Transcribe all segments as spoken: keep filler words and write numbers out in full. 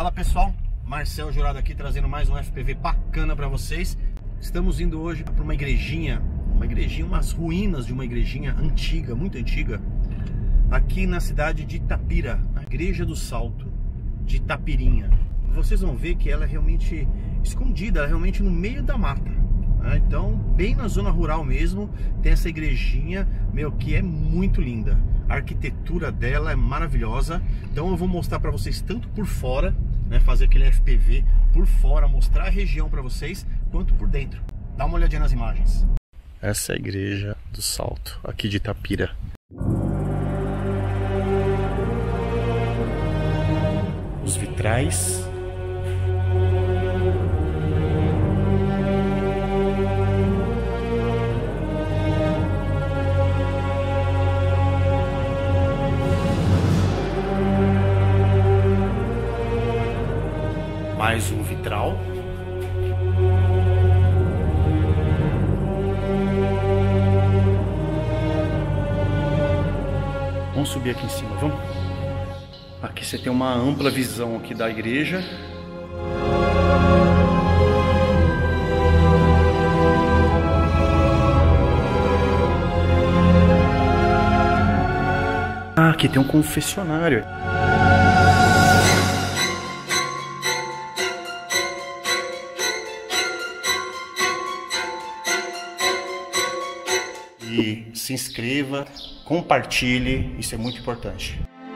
Fala pessoal, Marcel Jurado aqui trazendo mais um F P V bacana para vocês. Estamos indo hoje para uma igrejinha, uma igrejinha, umas ruínas de uma igrejinha antiga, muito antiga, aqui na cidade de Itapira, a Igreja do Salto de Itapirinha. Vocês vão ver que ela é realmente escondida, ela é realmente no meio da mata. Então, bem na zona rural mesmo, tem essa igrejinha, meu, que é muito linda. A arquitetura dela é maravilhosa. Então eu vou mostrar para vocês tanto por fora, né, fazer aquele F P V por fora, mostrar a região para vocês, quanto por dentro. Dá uma olhadinha nas imagens. Essa é a Igreja do Salto, aqui de Itapira. Os vitrais. Mais um vitral. Vamos subir aqui em cima, vamos? Aqui você tem uma ampla visão aqui da igreja. Ah, aqui tem um confessionário. E se inscreva, compartilhe, isso é muito importante.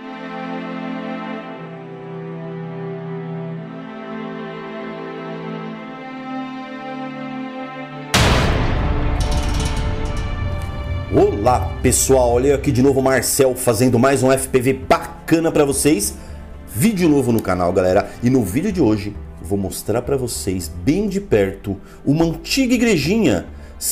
Olá pessoal, olha eu aqui de novo o Marcel fazendo mais um F P V bacana para vocês. Vídeo novo no canal, galera, e no vídeo de hoje eu vou mostrar para vocês bem de perto uma antiga igrejinha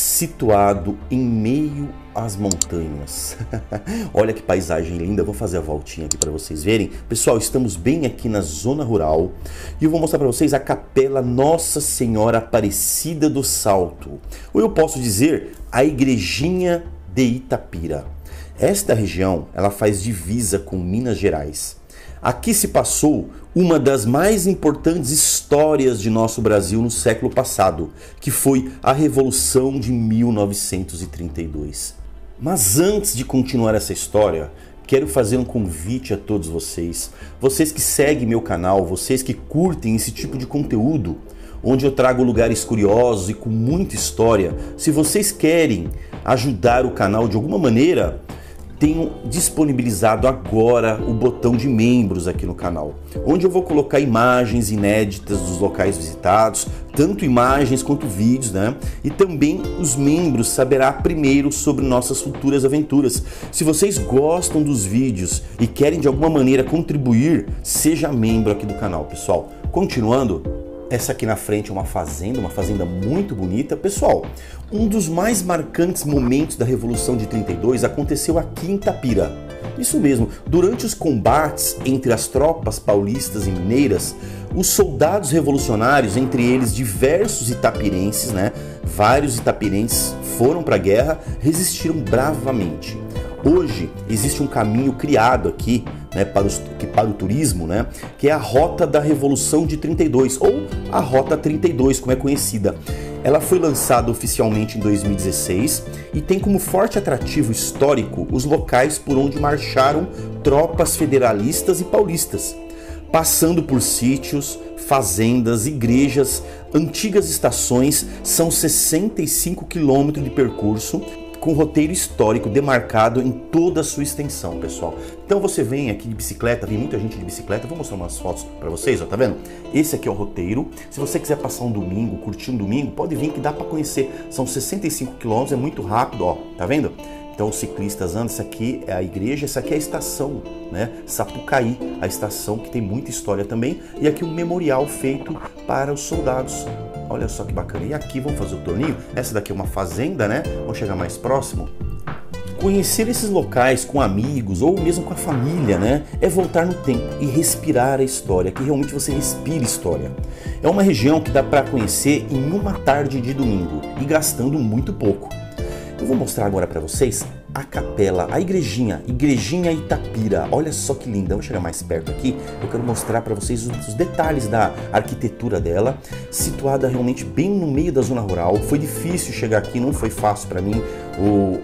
situado em meio às montanhas. Olha que paisagem linda, eu vou fazer a voltinha aqui para vocês verem. Pessoal, estamos bem aqui na zona rural e eu vou mostrar para vocês a Capela Nossa Senhora Aparecida do Salto, ou eu posso dizer a Igrejinha de Itapira. Esta região, ela faz divisa com Minas Gerais. Aqui se passou uma das mais importantes histórias de nosso Brasil no século passado, que foi a Revolução de mil novecentos e trinta e dois. Mas antes de continuar essa história, quero fazer um convite a todos vocês, vocês que seguem meu canal, vocês que curtem esse tipo de conteúdo, onde eu trago lugares curiosos e com muita história. Se vocês querem ajudar o canal de alguma maneira, tenho disponibilizado agora o botão de membros aqui no canal, onde eu vou colocar imagens inéditas dos locais visitados, tanto imagens quanto vídeos, né? E também os membros saberá primeiro sobre nossas futuras aventuras. Se vocês gostam dos vídeos e querem de alguma maneira contribuir, seja membro aqui do canal, pessoal. Continuando, essa aqui na frente é uma fazenda, uma fazenda muito bonita. Pessoal, um dos mais marcantes momentos da Revolução de trinta e dois aconteceu aqui em Itapira. Isso mesmo, durante os combates entre as tropas paulistas e mineiras, os soldados revolucionários, entre eles diversos itapirenses, né, vários itapirenses foram para a guerra, resistiram bravamente. Hoje existe um caminho criado aqui, né, para, os, que, para o turismo, né, que é a Rota da Revolução de trinta e dois, ou a Rota trinta e dois, como é conhecida. Ela foi lançada oficialmente em dois mil e dezesseis e tem como forte atrativo histórico os locais por onde marcharam tropas federalistas e paulistas, passando por sítios, fazendas, igrejas, antigas estações. São sessenta e cinco quilômetros de percurso, com roteiro histórico demarcado em toda a sua extensão, pessoal. Então você vem aqui de bicicleta, vem muita gente de bicicleta, vou mostrar umas fotos para vocês, ó, tá vendo? Esse aqui é o roteiro. Se você quiser passar um domingo, curtir um domingo, pode vir que dá para conhecer. São sessenta e cinco quilômetros, é muito rápido, ó, tá vendo? Então os ciclistas andam, essa aqui é a igreja, essa aqui é a estação, né? Sapucaí, a estação que tem muita história também, e aqui um memorial feito para os soldados. Olha só que bacana. E aqui vamos fazer o torninho. Essa daqui é uma fazenda, né? Vamos chegar mais próximo. Conhecer esses locais com amigos ou mesmo com a família, né? É voltar no tempo e respirar a história, que realmente você respira história. É uma região que dá para conhecer em uma tarde de domingo e gastando muito pouco. Eu vou mostrar agora para vocês a capela, a igrejinha, Igrejinha Itapira. Olha só que linda, vou chegar mais perto aqui, eu quero mostrar para vocês os detalhes da arquitetura dela, situada realmente bem no meio da zona rural. Foi difícil chegar aqui, não foi fácil para mim, o,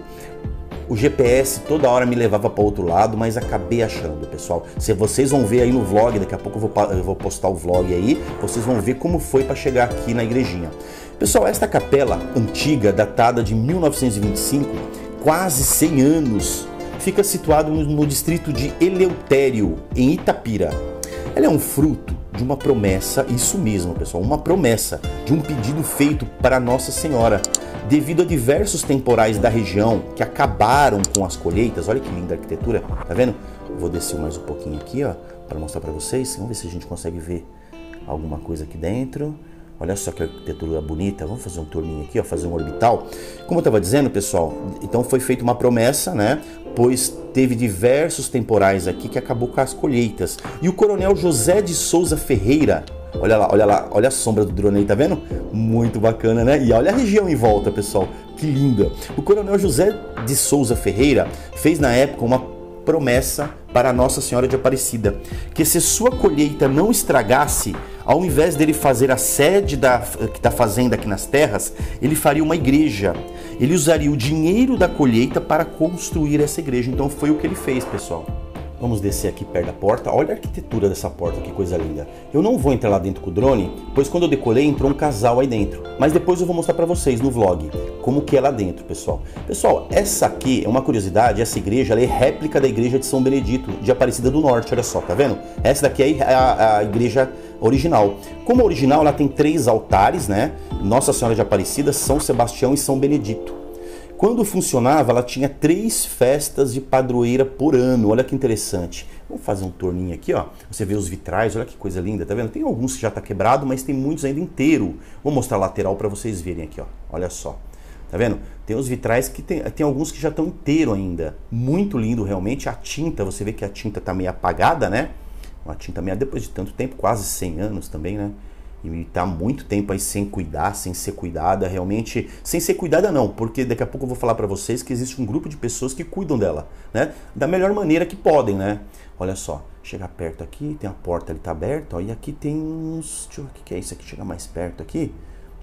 o G P S toda hora me levava para outro lado, mas acabei achando, pessoal. Se vocês vão ver aí no vlog, daqui a pouco eu vou, eu vou postar o vlog aí, vocês vão ver como foi para chegar aqui na igrejinha. Pessoal, esta capela antiga, datada de mil novecentos e vinte e cinco, quase cem anos, fica situado no distrito de Eleutério, em Itapira. Ela é um fruto de uma promessa, isso mesmo, pessoal, uma promessa de um pedido feito para Nossa Senhora, devido a diversos temporais da região que acabaram com as colheitas. Olha que linda a arquitetura, tá vendo? Eu vou descer mais um pouquinho aqui, ó, para mostrar para vocês. Vamos ver se a gente consegue ver alguma coisa aqui dentro. Olha só que arquitetura bonita. Vamos fazer um turninho aqui, ó, fazer um orbital. Como eu estava dizendo, pessoal, então foi feita uma promessa, né? Pois teve diversos temporais aqui que acabou com as colheitas. E o coronel José de Souza Ferreira, olha lá, olha lá, olha a sombra do drone aí, tá vendo? Muito bacana, né? E olha a região em volta, pessoal, que linda. O coronel José de Souza Ferreira fez na época uma promessa para Nossa Senhora de Aparecida, que se sua colheita não estragasse, ao invés dele fazer a sede da, da fazenda aqui nas terras, ele faria uma igreja. Ele usaria o dinheiro da colheita para construir essa igreja. Então foi o que ele fez, pessoal. Vamos descer aqui perto da porta. Olha a arquitetura dessa porta, que coisa linda. Eu não vou entrar lá dentro com o drone, pois quando eu decolei entrou um casal aí dentro. Mas depois eu vou mostrar para vocês no vlog como que é lá dentro, pessoal. Pessoal, essa aqui é uma curiosidade. Essa igreja ela é réplica da igreja de São Benedito, de Aparecida do Norte. Olha só, tá vendo? Essa daqui é a, a igreja original. Como original, ela tem três altares, né? Nossa Senhora de Aparecida, São Sebastião e São Benedito. Quando funcionava, ela tinha três festas de padroeira por ano. Olha que interessante. Vamos fazer um torninho aqui, ó. Você vê os vitrais, olha que coisa linda, tá vendo? Tem alguns que já tá quebrado, mas tem muitos ainda inteiro. Vou mostrar a lateral para vocês verem aqui, ó. Olha só. Tá vendo? Tem os vitrais que tem, tem alguns que já estão inteiro ainda. Muito lindo, realmente. A tinta, você vê que a tinta tá meio apagada, né? Uma tinta meio, depois de tanto tempo, quase cem anos também, né? E tá muito tempo aí sem cuidar, sem ser cuidada, realmente, sem ser cuidada não, porque daqui a pouco eu vou falar para vocês que existe um grupo de pessoas que cuidam dela, né? Da melhor maneira que podem, né? Olha só, chegar perto aqui, tem a porta ali tá aberta, ó, e aqui tem uns, deixa eu ver o que é isso aqui, chegar mais perto aqui.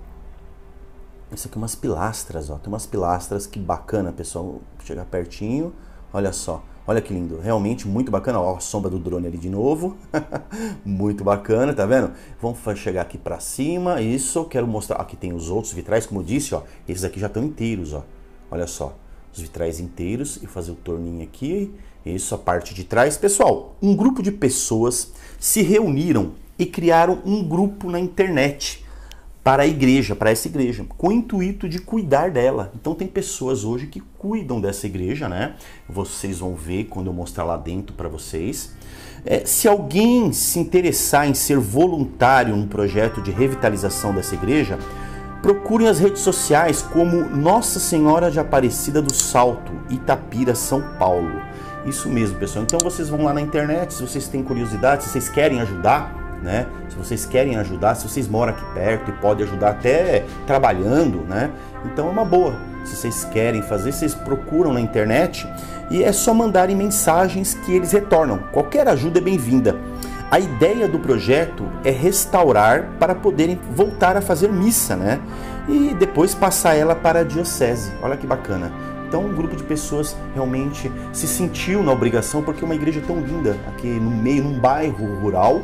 Isso aqui é umas pilastras, ó, tem umas pilastras, que bacana, pessoal, vou chegar pertinho, olha só. Olha que lindo, realmente muito bacana. Ó, a sombra do drone ali de novo. Muito bacana, tá vendo? Vamos chegar aqui pra cima, isso. Quero mostrar, aqui tem os outros vitrais, como eu disse, ó. Esses aqui já estão inteiros, ó. Olha só, os vitrais inteiros. E fazer o torninho aqui, isso, a parte de trás. Pessoal, um grupo de pessoas se reuniram e criaram um grupo na internet para a igreja, para essa igreja, com o intuito de cuidar dela. Então tem pessoas hoje que cuidam dessa igreja, né? Vocês vão ver quando eu mostrar lá dentro para vocês. É, se alguém se interessar em ser voluntário no projeto de revitalização dessa igreja, procurem as redes sociais como Nossa Senhora de Aparecida do Salto, Itapira, São Paulo. Isso mesmo, pessoal. Então vocês vão lá na internet, se vocês têm curiosidade, se vocês querem ajudar, né? Se vocês querem ajudar, se vocês moram aqui perto e podem ajudar até trabalhando, né? Então é uma boa. Se vocês querem fazer, vocês procuram na internet e é só mandarem mensagens que eles retornam. Qualquer ajuda é bem-vinda. A ideia do projeto é restaurar para poderem voltar a fazer missa, né? E depois passar ela para a diocese. Olha que bacana. Então um grupo de pessoas realmente se sentiu na obrigação, porque uma igreja tão linda aqui no meio, num bairro rural,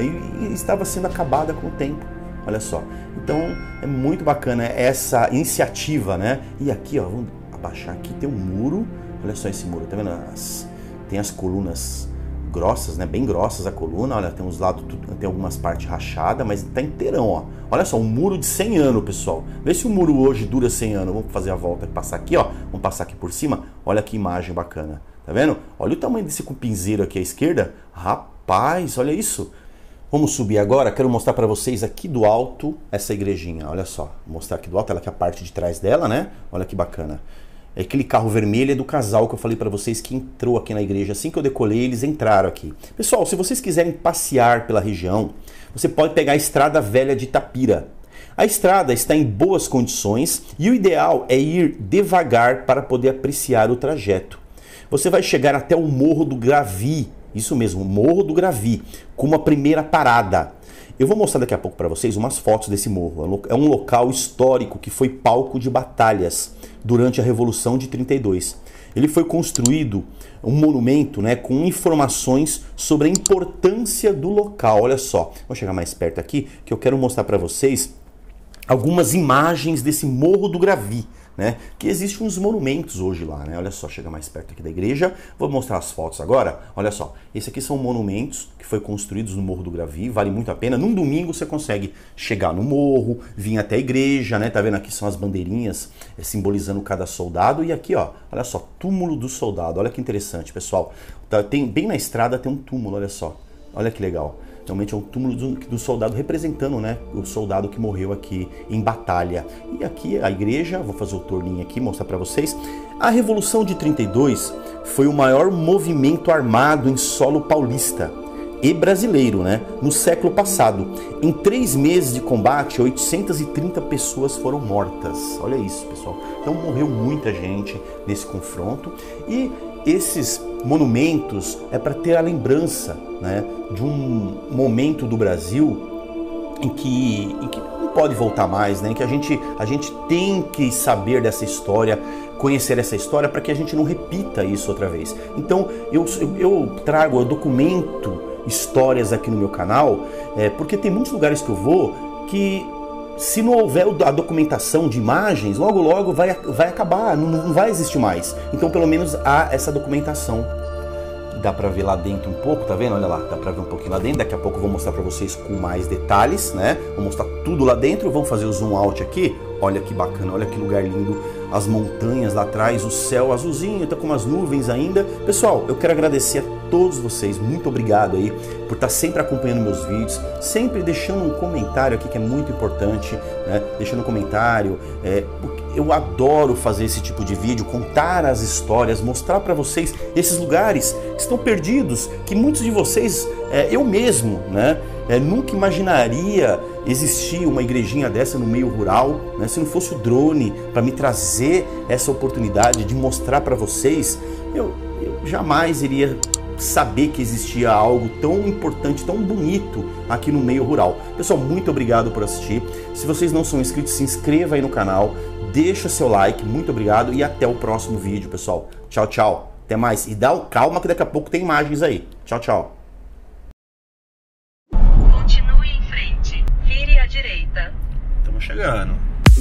e estava sendo acabada com o tempo, olha só. Então é muito bacana essa iniciativa, né? E aqui, ó, vamos abaixar aqui, tem um muro, olha só esse muro, tá vendo? As, tem as colunas grossas, né? Bem grossas a coluna, olha, tem uns lados, tem algumas partes rachadas, mas tá inteirão, ó. Olha só, um muro de cem anos, pessoal. Vê se o muro hoje dura cem anos. Vamos fazer a volta e passar aqui, ó. Vamos passar aqui por cima, olha que imagem bacana, tá vendo? Olha o tamanho desse cupinzeiro aqui à esquerda, rapaz, olha isso. Vamos subir agora, quero mostrar para vocês aqui do alto essa igrejinha, olha só. Vou mostrar aqui do alto, ela aqui é a parte de trás dela, né? Olha que bacana. É aquele carro vermelho é do casal que eu falei para vocês que entrou aqui na igreja. Assim que eu decolei, eles entraram aqui. Pessoal, se vocês quiserem passear pela região, você pode pegar a Estrada Velha de Itapira. A estrada está em boas condições e o ideal é ir devagar para poder apreciar o trajeto. Você vai chegar até o Morro do Gravi, isso mesmo, Morro do Gravi, como a primeira parada. Eu vou mostrar daqui a pouco para vocês umas fotos desse morro. É um local histórico que foi palco de batalhas durante a Revolução de trinta e dois. Ele foi construído um monumento, né, com informações sobre a importância do local. Olha só, vou chegar mais perto aqui que eu quero mostrar para vocês algumas imagens desse Morro do Gravi, né? Que existem uns monumentos hoje lá, né? Olha só, chega mais perto aqui da igreja. Vou mostrar as fotos agora. Olha só, esses aqui são monumentos que foram construídos no Morro do Gravi, vale muito a pena. Num domingo você consegue chegar no morro, vir até a igreja, né? Tá vendo aqui são as bandeirinhas é, simbolizando cada soldado. E aqui, ó, olha só, túmulo do soldado. Olha que interessante, pessoal. Tá, tem, bem na estrada tem um túmulo, olha só. Olha que legal. Realmente é um túmulo do, do soldado representando, né, o soldado que morreu aqui em batalha. E aqui a igreja, vou fazer o torninho aqui, mostrar para vocês. A Revolução de trinta e dois foi o maior movimento armado em solo paulista e brasileiro, né, no século passado. Em três meses de combate, oitocentas e trinta pessoas foram mortas. Olha isso, pessoal. Então morreu muita gente nesse confronto. E esses monumentos é para ter a lembrança, né, de um momento do Brasil em que, em que não pode voltar mais, né, em que a gente, a gente tem que saber dessa história, conhecer essa história para que a gente não repita isso outra vez. Então eu, eu, eu trago, eu documento histórias aqui no meu canal, é, porque tem muitos lugares que eu vou que se não houver a documentação de imagens, logo logo vai, vai acabar, não, não vai existir mais. Então pelo menos há essa documentação. Dá pra ver lá dentro um pouco, tá vendo? Olha lá, dá pra ver um pouquinho lá dentro. Daqui a pouco eu vou mostrar pra vocês com mais detalhes, né? Vou mostrar tudo lá dentro. Vamos fazer o zoom out aqui. Olha que bacana, olha que lugar lindo. As montanhas lá atrás, o céu azulzinho, tá com umas nuvens ainda. Pessoal, eu quero agradecer a todos vocês. Muito obrigado aí por estar sempre acompanhando meus vídeos. Sempre deixando um comentário aqui que é muito importante, né? Deixando um comentário. É, eu adoro fazer esse tipo de vídeo, contar as histórias, mostrar para vocês esses lugares que estão perdidos, que muitos de vocês, é, eu mesmo, né, é, nunca imaginaria existir uma igrejinha dessa no meio rural, né, se não fosse o drone para me trazer essa oportunidade de mostrar para vocês, eu, eu jamais iria saber que existia algo tão importante, tão bonito aqui no meio rural. Pessoal, muito obrigado por assistir. Se vocês não são inscritos, se inscreva aí no canal, deixa seu like, muito obrigado e até o próximo vídeo, pessoal. Tchau, tchau. Até mais. E dá calma que daqui a pouco tem imagens aí. Tchau, tchau. Continue em frente. Vire à direita. Estamos chegando.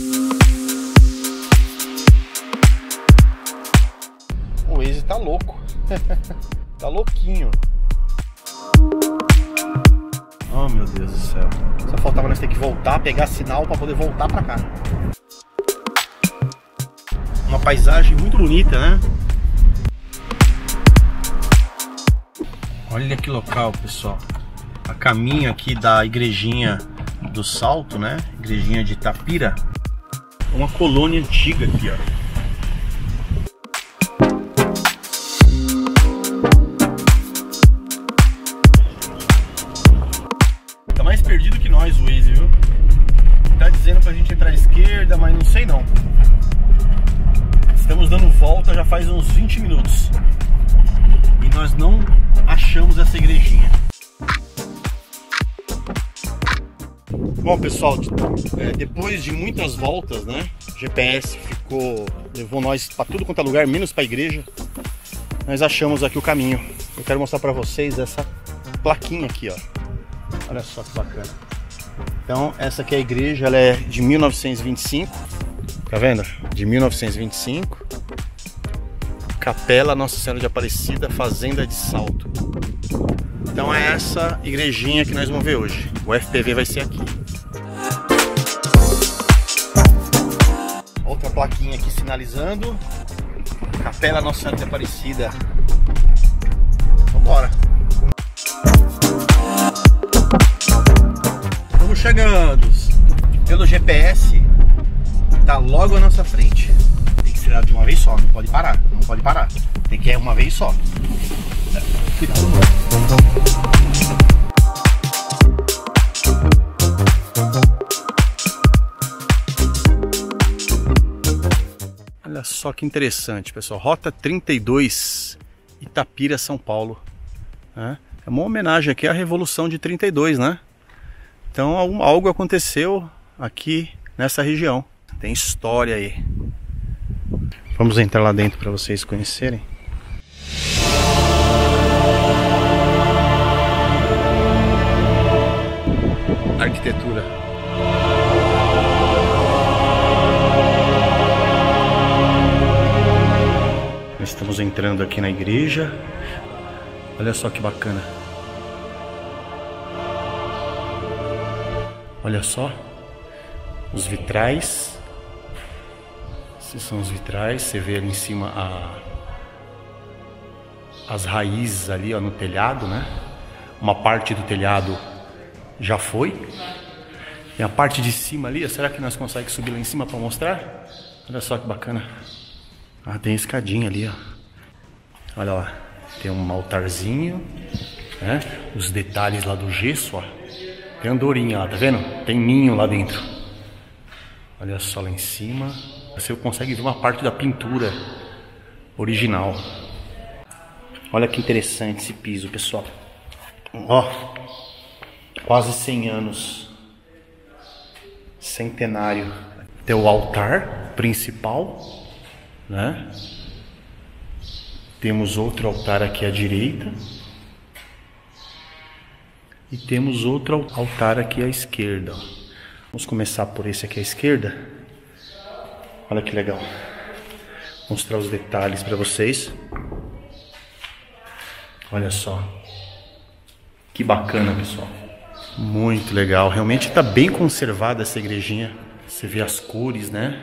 O Waze tá louco. Tá louquinho. Oh, meu Deus do céu. Só faltava nós ter que voltar, pegar sinal para poder voltar para cá. Uma paisagem muito bonita, né? Olha que local, pessoal. A caminho aqui da igrejinha do Salto, né? Igrejinha de Itapira. Uma colônia antiga aqui, ó. Tá mais perdido que nós o Waze, viu? Tá dizendo pra gente entrar à esquerda, mas não sei não. Estamos dando volta já faz uns vinte minutos. E nós não achamos essa igrejinha. Bom, pessoal, é, depois de muitas voltas, né? O G P S ficou, levou nós para tudo quanto é lugar, menos para a igreja. Nós achamos aqui o caminho. Eu quero mostrar para vocês essa plaquinha aqui, ó. Olha só que bacana. Então, essa aqui é a igreja, ela é de mil novecentos e vinte e cinco. Tá vendo? De mil novecentos e vinte e cinco. Capela Nossa Senhora de Aparecida, Fazenda de Salto. Então é essa igrejinha que nós vamos ver hoje. O F P V vai ser aqui. Outra plaquinha aqui sinalizando. Capela Nossa Senhora de Aparecida. Vambora. Estamos chegando. Pelo G P S, tá logo à nossa frente. Tem que ser de uma vez só, não pode parar. Não pode parar. Tem que ir uma vez só. Cuidado. Olha só que interessante, pessoal. Rota trinta e dois, Itapira, São Paulo. É uma homenagem aqui à Revolução de trinta e dois, né? Então algo aconteceu aqui nessa região. Tem história aí. Vamos entrar lá dentro para vocês conhecerem. Arquitetura. Estamos entrando aqui na igreja. Olha só que bacana. Olha só os vitrais. Esses são os vitrais. Você vê ali em cima a... as raízes ali, ó, no telhado, né? Uma parte do telhado já foi. Tem a parte de cima ali. Será que nós conseguimos subir lá em cima para mostrar? Olha só que bacana. Ah, tem escadinha ali, ó. Olha lá. Tem um altarzinho, né? Os detalhes lá do gesso, ó. Tem andorinha lá, tá vendo? Tem ninho lá dentro. Olha só lá em cima. Você consegue ver uma parte da pintura original. Olha que interessante esse piso, pessoal. Ó, quase cem anos. Centenário. Tem o altar principal, né? Temos outro altar aqui à direita. E temos outro altar aqui à esquerda. Vamos começar por esse aqui à esquerda. Olha que legal. Vou mostrar os detalhes para vocês. Olha só. Que bacana, pessoal. Muito legal. Realmente está bem conservada essa igrejinha. Você vê as cores, né?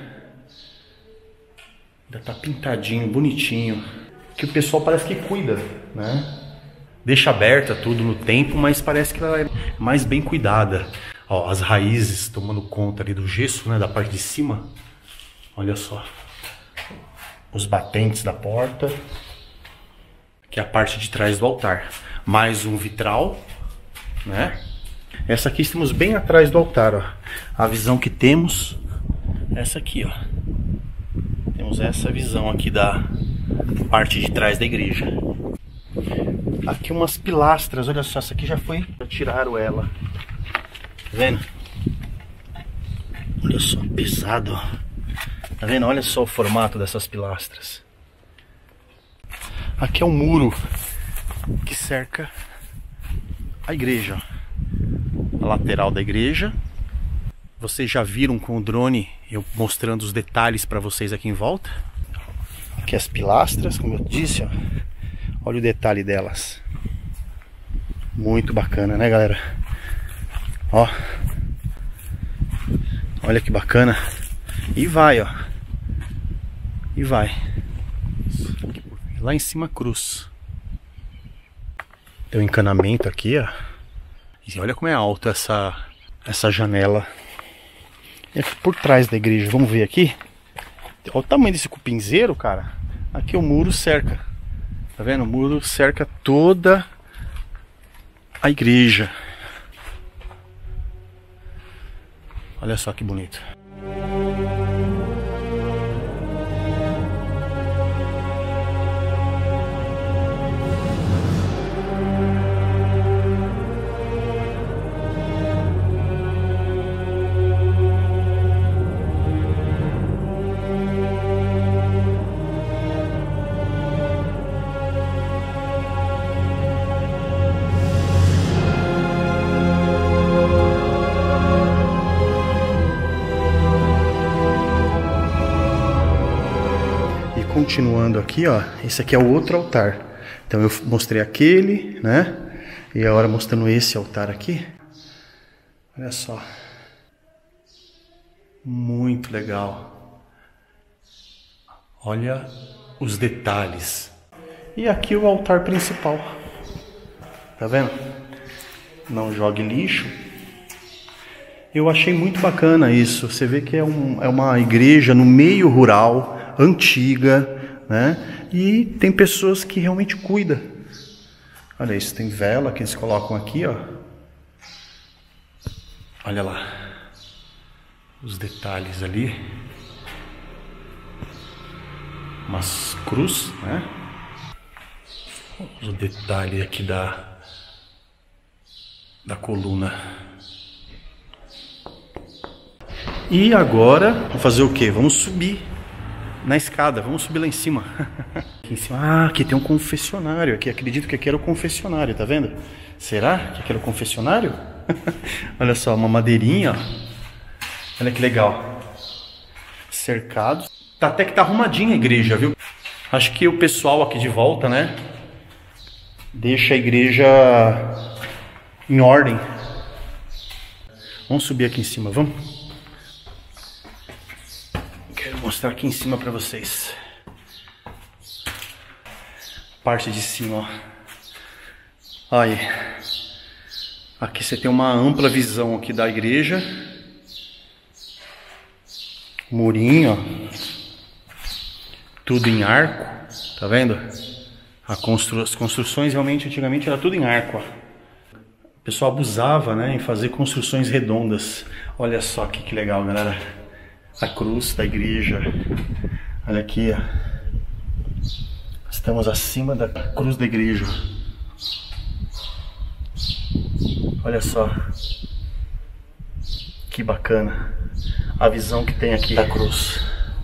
Ainda tá pintadinho, bonitinho. Que o pessoal parece que cuida, né? Deixa aberta tudo no tempo, mas parece que ela é mais bem cuidada. Ó, as raízes tomando conta ali do gesso, né? Da parte de cima. Olha só. Os batentes da porta. Aqui é a parte de trás do altar. Mais um vitral, né? Essa aqui estamos bem atrás do altar, ó. A visão que temos, essa aqui, ó. Temos essa visão aqui da parte de trás da igreja. Aqui umas pilastras, olha só, essa aqui já foi, já tiraram ela. Tá vendo? Olha só, pesado, ó. Tá vendo? Olha só o formato dessas pilastras. Aqui é um muro que cerca a igreja, ó. A lateral da igreja. Vocês já viram com o drone eu mostrando os detalhes para vocês aqui em volta. Aqui as pilastras, como eu disse, ó. Olha o detalhe delas. Muito bacana, né, galera? Ó. Olha que bacana. E vai, ó. E vai. Lá em cima, cruz. Tem um encanamento aqui, ó. E olha como é alta essa, essa janela. E aqui por trás da igreja, vamos ver aqui. Olha o tamanho desse cupinzeiro, cara. Aqui o muro cerca. Tá vendo? O muro cerca toda a igreja. Olha só que bonito. Continuando aqui, ó, esse aqui é o outro altar. Então eu mostrei aquele, né? E agora mostrando esse altar aqui. Olha só. Muito legal. Olha os detalhes. E aqui o altar principal. Tá vendo? Não jogue lixo. Eu achei muito bacana isso. Você vê que é, um, é uma igreja no meio rural, antiga, né? E tem pessoas que realmente cuidam. Olha isso, tem vela que eles colocam aqui, ó. Olha lá os detalhes ali. umas cruz, né? O detalhe aqui da da coluna. E agora, vamos fazer o que? Vamos subir na escada, vamos subir lá em cima. Aqui em cima. Ah, aqui tem um confessionário. Aqui, acredito que aqui era o confessionário, tá vendo? Será que aqui era o confessionário? Olha só, uma madeirinha, ó. Olha que legal. Cercado. Tá, até que tá arrumadinha a igreja, viu? Acho que o pessoal aqui de volta, né, deixa a igreja em ordem. Vamos subir aqui em cima, vamos? Quero mostrar aqui em cima pra vocês. Parte de cima, ó. Aí. Aqui você tem uma ampla visão aqui da igreja. Murinho, ó. Tudo em arco, tá vendo? A constru... As construções realmente antigamente era tudo em arco, ó. O pessoal abusava, né, em fazer construções redondas. Olha só aqui que legal, galera. A cruz da igreja. Olha aqui, ó. Estamos acima da cruz da igreja. Olha só. Que bacana. A visão que tem aqui da cruz.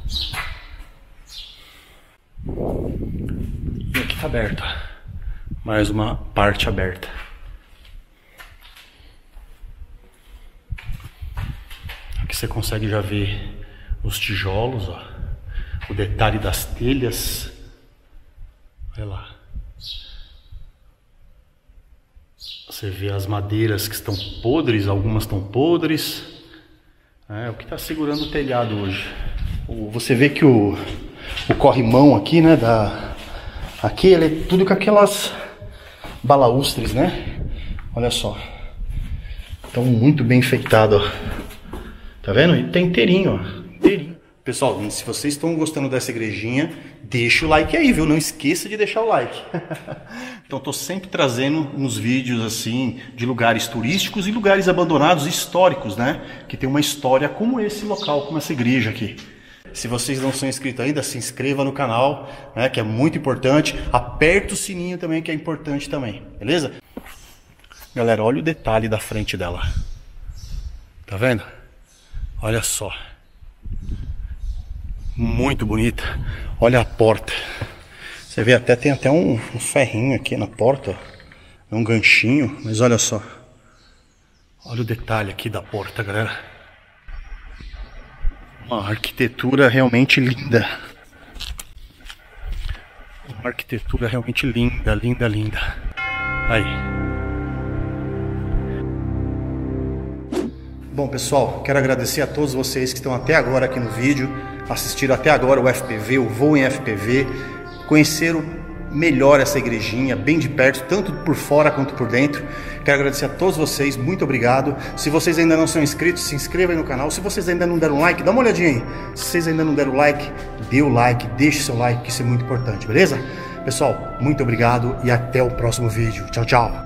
E aqui tá aberto. Mais uma parte aberta. Aqui você consegue já ver os tijolos, ó. O detalhe das telhas. Olha lá. Você vê as madeiras que estão podres, algumas estão podres. É o que está segurando o telhado hoje. Você vê que o, o corrimão aqui, né, da, aqui ele é tudo com aquelas balaústres, né? Olha só. Então muito bem enfeitado, ó. Tá vendo? E tá inteirinho, ó. Inteirinho. Pessoal, se vocês estão gostando dessa igrejinha, deixa o like aí, viu? Não esqueça de deixar o like. Então, tô sempre trazendo uns vídeos, assim, de lugares turísticos e lugares abandonados históricos, né? Que tem uma história como esse local, como essa igreja aqui. Se vocês não são inscritos ainda, se inscreva no canal, né? Que é muito importante. Aperta o sininho também, que é importante também. Beleza? Galera, olha o detalhe da frente dela. Tá vendo? Olha só. Muito bonita. Olha a porta. Você vê até, tem até um, um ferrinho aqui na porta, ó. Um ganchinho, mas olha só. Olha o detalhe aqui da porta, galera. Uma arquitetura realmente linda. Uma arquitetura realmente linda, linda, linda. Aí. Bom, pessoal, quero agradecer a todos vocês que estão até agora aqui no vídeo, assistiram até agora o F P V, o Voo em F P V, conheceram melhor essa igrejinha, bem de perto, tanto por fora quanto por dentro. Quero agradecer a todos vocês, muito obrigado. Se vocês ainda não são inscritos, se inscrevam aí no canal. Se vocês ainda não deram like, dá uma olhadinha aí. Se vocês ainda não deram like, dê o like, deixe seu like, que isso é muito importante, beleza? Pessoal, muito obrigado e até o próximo vídeo. Tchau, tchau!